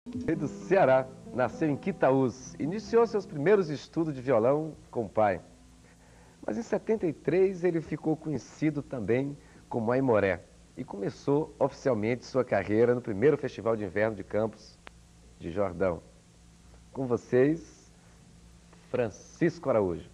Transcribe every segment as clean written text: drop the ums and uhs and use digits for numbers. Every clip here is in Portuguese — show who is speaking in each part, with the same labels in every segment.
Speaker 1: Do Ceará, nasceu em Quitaús, iniciou seus primeiros estudos de violão com o pai. Mas em 73 ele ficou conhecido também como Aimoré e começou oficialmente sua carreira no primeiro Festival de Inverno de Campos de Jordão. Com vocês, Francisco Araújo.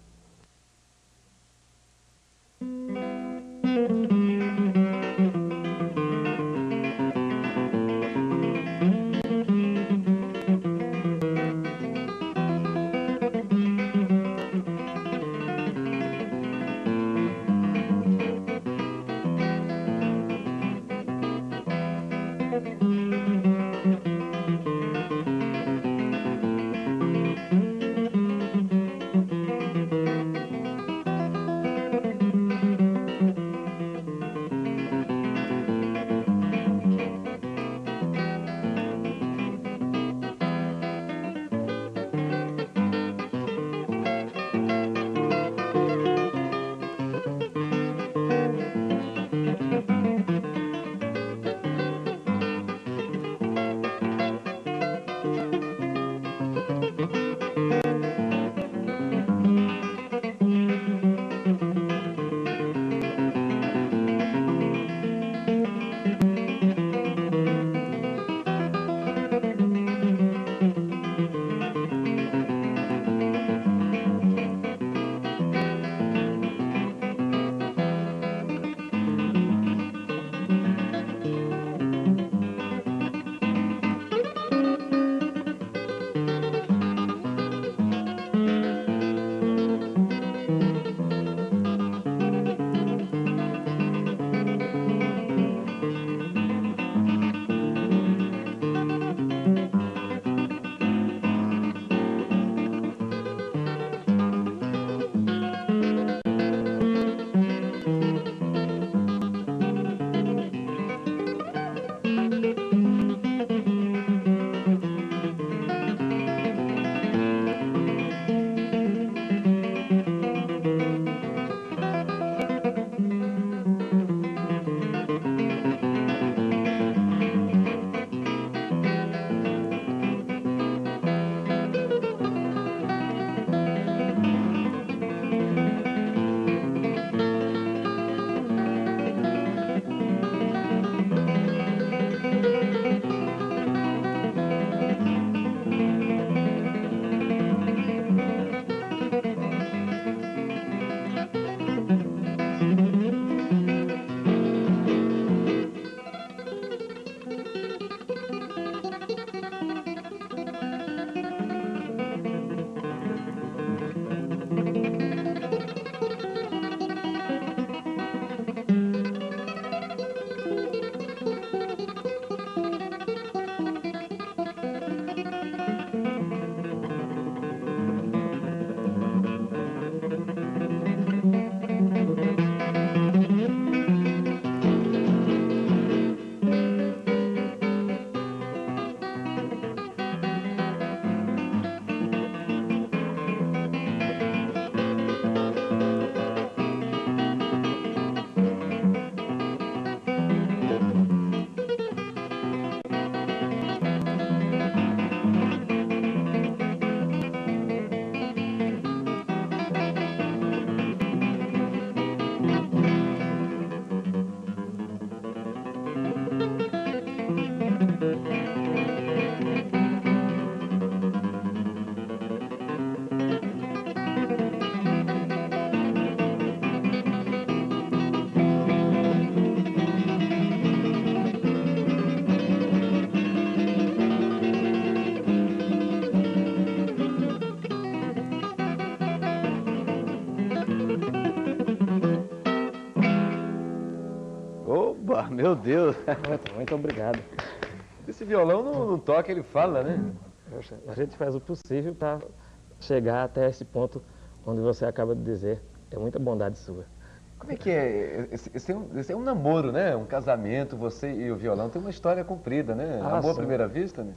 Speaker 1: Oba, meu Deus!
Speaker 2: Muito obrigado.
Speaker 1: Esse violão não toca, ele fala, né?
Speaker 2: Poxa, a gente faz o possível para chegar até esse ponto onde você acaba de dizer. É muita bondade sua.
Speaker 1: Como é que é? Esse é um namoro, né? Um casamento, você e o violão. Tem uma história comprida, né? Amor à primeira vista, né?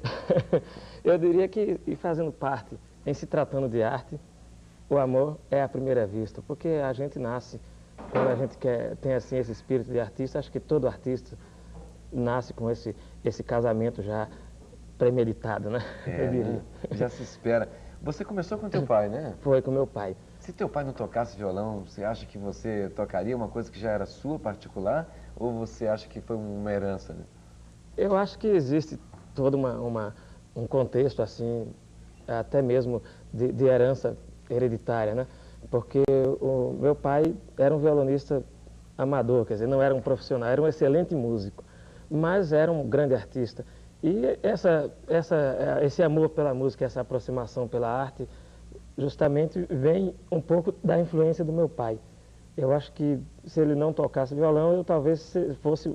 Speaker 2: Eu diria que, e fazendo parte, em se tratando de arte, o amor é à primeira vista. Porque a gente nasce, quando a gente tem assim, esse espírito de artista, acho que todo artista nasce com esse casamento já premeditado, né? Eu diria.
Speaker 1: Já se espera. Você começou com teu pai, né?
Speaker 2: Foi com meu pai.
Speaker 1: Se teu pai não tocasse violão, você acha que você tocaria uma coisa que já era sua particular? Ou você acha que foi uma herança, né?
Speaker 2: Eu acho que existe todo um contexto, assim, até mesmo de herança hereditária, né? Porque o meu pai era um violonista amador, quer dizer, não era um profissional, era um excelente músico, mas era um grande artista. E esse amor pela música, essa aproximação pela arte, justamente vem um pouco da influência do meu pai. Eu acho que se ele não tocasse violão, eu talvez fosse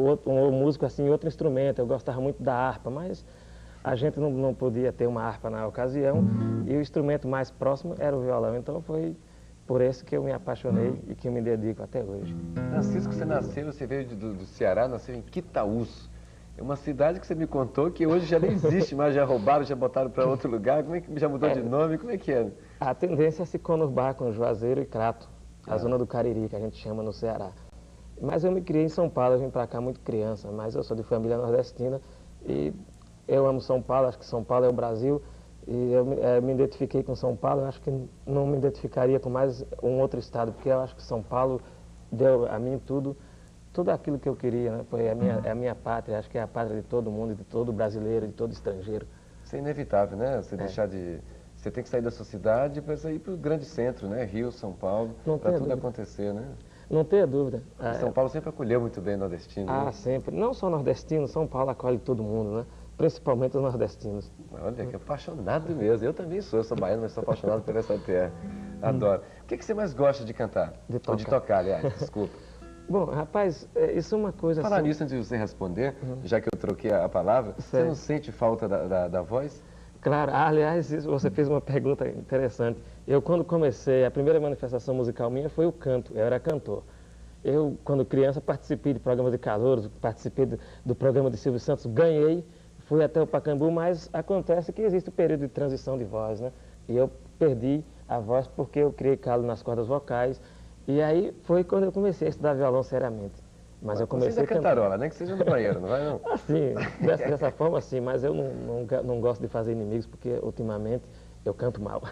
Speaker 2: um músico assim, outro instrumento. Eu gostava muito da harpa, mas a gente não podia ter uma harpa na ocasião e o instrumento mais próximo era o violão. Então foi por esse que eu me apaixonei e que eu me dedico até hoje.
Speaker 1: Francisco, você veio do Ceará, nasceu em Quitaús. É uma cidade que você me contou que hoje já nem existe mais, já roubaram, já botaram para outro lugar. Como é que já mudou de nome? Como é que é?
Speaker 2: A tendência é se conurbar com Juazeiro e Crato, a zona do Cariri, que a gente chama no Ceará. Mas eu me criei em São Paulo, eu vim para cá muito criança, mas eu sou de família nordestina e eu amo São Paulo, acho que São Paulo é o Brasil e eu me identifiquei com São Paulo, eu acho que não me identificaria com mais um outro estado, porque eu acho que São Paulo deu a mim tudo aquilo que eu queria, né? Foi a minha pátria, acho que é a pátria de todo mundo, de todo brasileiro, de todo estrangeiro.
Speaker 1: Isso é inevitável, né? Você deixar de... Você tem que sair da sua cidade para ir para o grande centro, né? Rio, São Paulo, para tudo acontecer, né?
Speaker 2: Não tenha dúvida.
Speaker 1: São Paulo sempre acolheu muito bem o nordestino.
Speaker 2: Ah,
Speaker 1: né?
Speaker 2: sempre. Não só nordestino, São Paulo acolhe todo mundo, né? Principalmente os nordestinos.
Speaker 1: Olha, que apaixonado mesmo. Eu também sou baiano, mas sou apaixonado por essa terra. Adoro. O que você mais gosta de cantar?
Speaker 2: De tocar.
Speaker 1: Ou de tocar, aliás, desculpa.
Speaker 2: Bom, rapaz, isso é uma coisa
Speaker 1: Falar
Speaker 2: assim...
Speaker 1: nisso antes de você responder, já que eu troquei a palavra, você não sente falta da voz?
Speaker 2: Claro, aliás, você fez uma pergunta interessante. Eu, quando comecei, a primeira manifestação musical minha foi o canto, eu era cantor. Eu, quando criança, participei de programas de calouros, participei do programa de Silvio Santos, ganhei, fui até o Pacaembu, mas acontece que existe o período de transição de voz, né? E eu perdi a voz porque eu criei calo nas cordas vocais, e aí foi quando eu comecei a estudar violão seriamente. Mas eu comecei
Speaker 1: você ainda cantarola, nem que seja no banheiro, não vai não?
Speaker 2: Assim, dessa forma sim, mas eu não gosto de fazer inimigos porque ultimamente eu canto mal.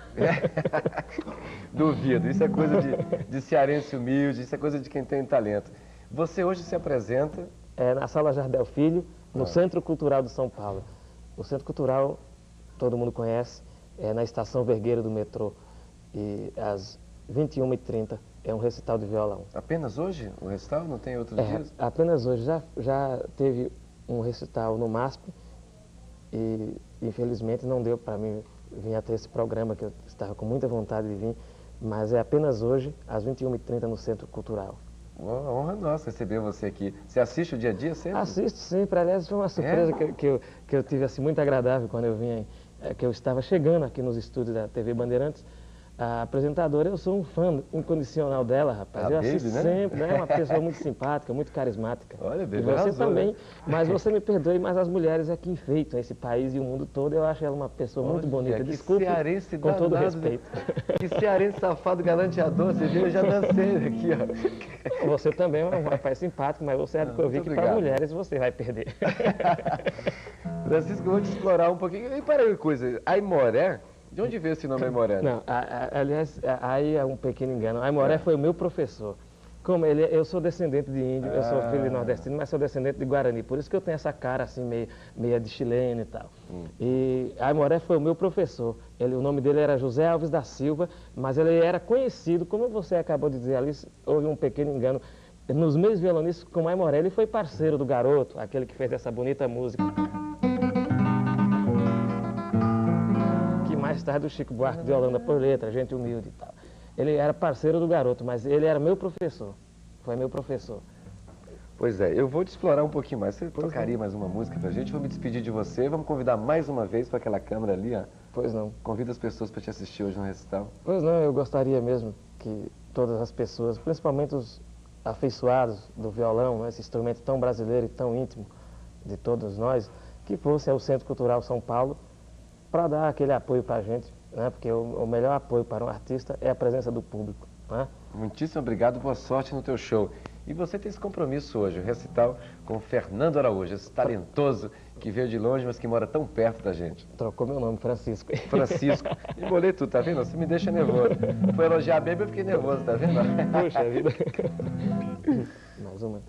Speaker 1: Duvido, isso é coisa de cearense humilde, isso é coisa de quem tem talento. Você hoje se apresenta...
Speaker 2: Na Sala Jardel Filho, no Centro Cultural de São Paulo. O Centro Cultural, todo mundo conhece, é na Estação Vergueiro do metrô. E às 21h30 é um recital de violão.
Speaker 1: Apenas hoje o recital? Não tem outros dias?
Speaker 2: Apenas hoje. Já teve um recital no MASP e infelizmente não deu para mim vir até esse programa, que eu estava com muita vontade de vir, mas é apenas hoje, às 21h30 no Centro Cultural.
Speaker 1: Uma honra nossa receber você aqui. Você assiste o dia a dia sempre?
Speaker 2: Assisto sempre. Aliás, foi uma surpresa que eu tive assim, muito agradável quando eu vim, que eu estava chegando aqui nos estúdios da TV Bandeirantes. A apresentadora, eu sou um fã incondicional dela, rapaz. Eu assisto sempre, né? É uma pessoa muito simpática, muito carismática.
Speaker 1: Olha, Baby,
Speaker 2: e você
Speaker 1: arrasou,
Speaker 2: também,
Speaker 1: né?
Speaker 2: mas você me perdoe, mas as mulheres é que enfeitam esse país e o mundo todo. Eu acho ela uma pessoa muito bonita. Desculpe, com todo respeito.
Speaker 1: Que cearense safado galanteador, você viu? Eu já dancei aqui, ó.
Speaker 2: Você também é um rapaz simpático, mas você é do que eu vi que para mulheres você vai perder.
Speaker 1: Francisco, eu vou te explorar um pouquinho. E para uma coisa, Aimoré... De onde veio esse nome Aimoré?
Speaker 2: Não, aliás, aí é um pequeno engano. Aimoré foi o meu professor. Como eu sou descendente de índio, eu sou filho de nordestino, mas sou descendente de Guarani. Por isso que eu tenho essa cara assim, meia de chileno e tal. E Aimoré foi o meu professor. O nome dele era José Alves da Silva, mas ele era conhecido, como você acabou de dizer ali, houve um pequeno engano. Nos meios violonistas, como Aimoré, ele foi parceiro do Garoto, aquele que fez essa bonita música. Mais tarde o Chico Buarque de Holanda por letra, gente humilde e tal. Ele era parceiro do Garoto, mas ele era meu professor. Foi meu professor.
Speaker 1: Pois é, eu vou te explorar um pouquinho mais. Você tocaria mais uma música pra gente? Vou me despedir de você. Vamos convidar mais uma vez para aquela câmera ali, ó.
Speaker 2: Pois não.
Speaker 1: Convida as pessoas para te assistir hoje no recital.
Speaker 2: Pois não, eu gostaria mesmo que todas as pessoas, principalmente os afeiçoados do violão, esse instrumento tão brasileiro e tão íntimo de todos nós, que fosse ao Centro Cultural São Paulo, para dar aquele apoio para a gente, né? Porque o melhor apoio para um artista é a presença do público, né?
Speaker 1: Muitíssimo obrigado, boa sorte no teu show. E você tem esse compromisso hoje, o recital com o Fernando Araújo, esse talentoso que veio de longe, mas que mora tão perto da gente.
Speaker 2: Trocou meu nome, Francisco.
Speaker 1: Francisco. Embolei tudo, tá vendo? Você me deixa nervoso. Foi elogiar bem, eu fiquei nervoso, tá vendo?
Speaker 2: Puxa vida. Mais uma.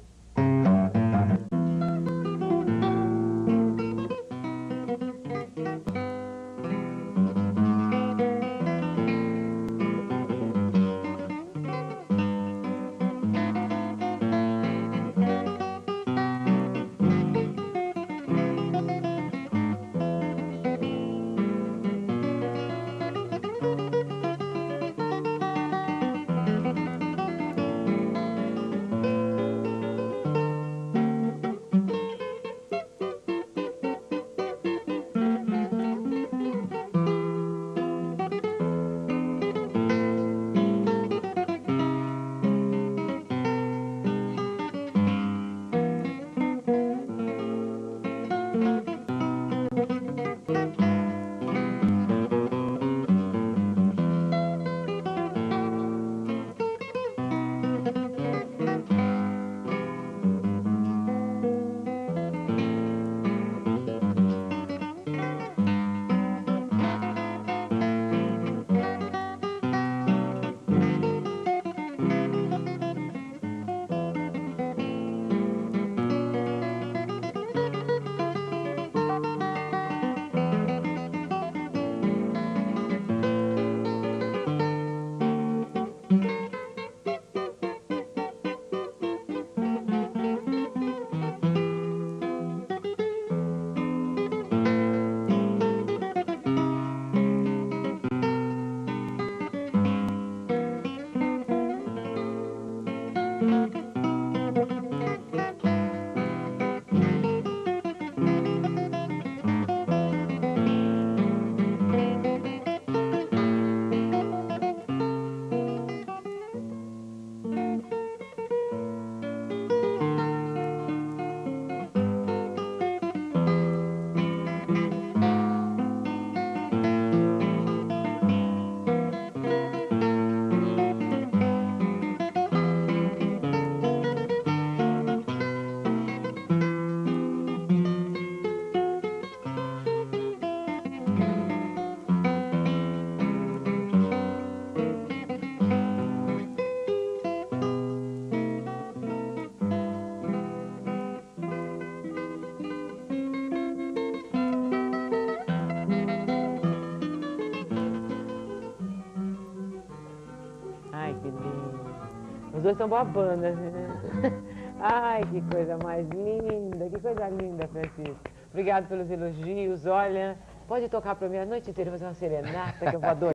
Speaker 3: Ai, que lindo. Os dois estão babando, né? Ai, que coisa mais linda, que coisa linda, Francisco. Obrigado pelos elogios. Olha, pode tocar para mim a noite inteira, fazer uma serenata que eu vou adorar.